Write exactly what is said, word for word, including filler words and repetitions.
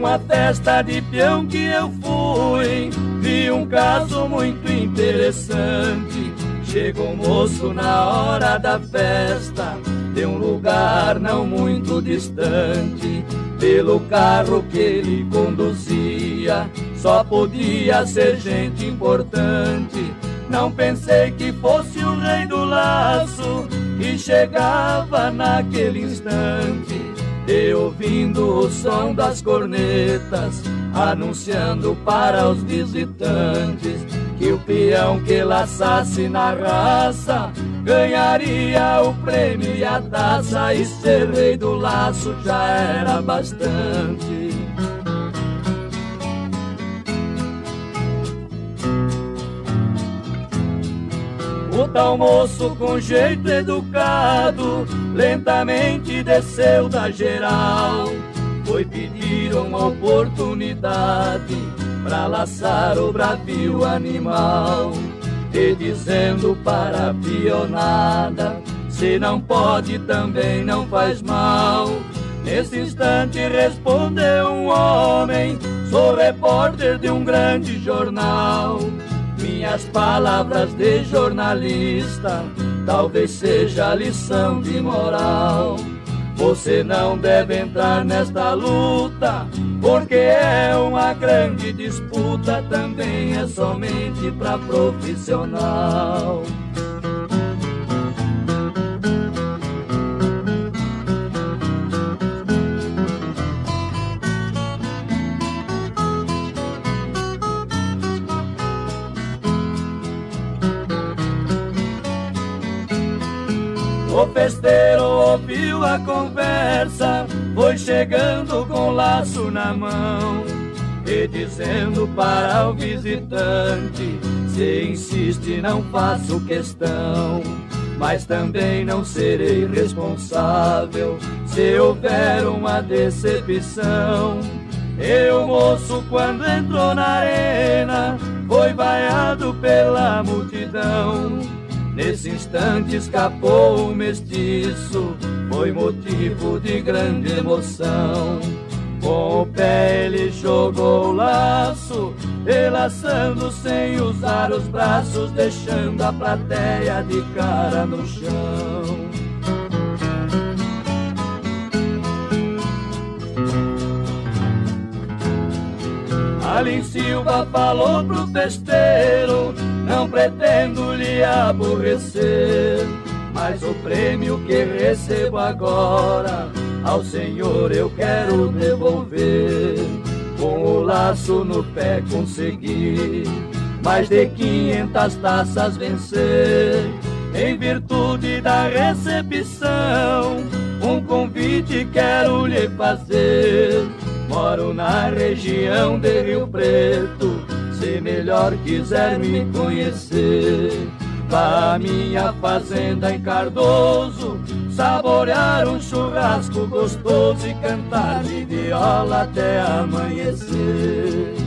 Numa festa de peão que eu fui, vi um caso muito interessante. Chegou um moço na hora da festa, de um lugar não muito distante. Pelo carro que ele conduzia, só podia ser gente importante. Não pensei que fosse o rei do laço, que chegava naquele instante. E ouvindo o som das cornetas, anunciando para os visitantes que o peão que laçasse na raça ganharia o prêmio e a taça, e ser rei do laço já era bastante. O tal moço, com jeito educado, lentamente desceu da geral. Foi pedir uma oportunidade pra laçar o bravio animal. E dizendo para a pionada, se não pode também não faz mal. Nesse instante respondeu um homem: sou repórter de um grande jornal. Minhas palavras de jornalista talvez seja lição de moral. Você não deve entrar nesta luta, porque é uma grande disputa, também é somente pra profissional. O festeiro ouviu a conversa, foi chegando com laço na mão e dizendo para o visitante: se insiste não faço questão, mas também não serei responsável se houver uma decepção. E o moço, quando entrou na arena, foi vaiado pela multidão. Nesse instante escapou o mestiço, foi motivo de grande emoção. Com o pé ele jogou o laço, relaçando sem usar os braços, deixando a plateia de cara no chão. Alim Silva falou pro festeiro: não pretendo lhe aborrecer, mas o prêmio que recebo agora ao senhor eu quero devolver. Com o laço no pé consegui mais de quinhentas taças vencer. Em virtude da recepção, um convite quero lhe fazer. Moro na região de Rio Preto, se melhor quiser me conhecer, vá à minha fazenda em Cardoso, saborear um churrasco gostoso e cantar de viola até amanhecer.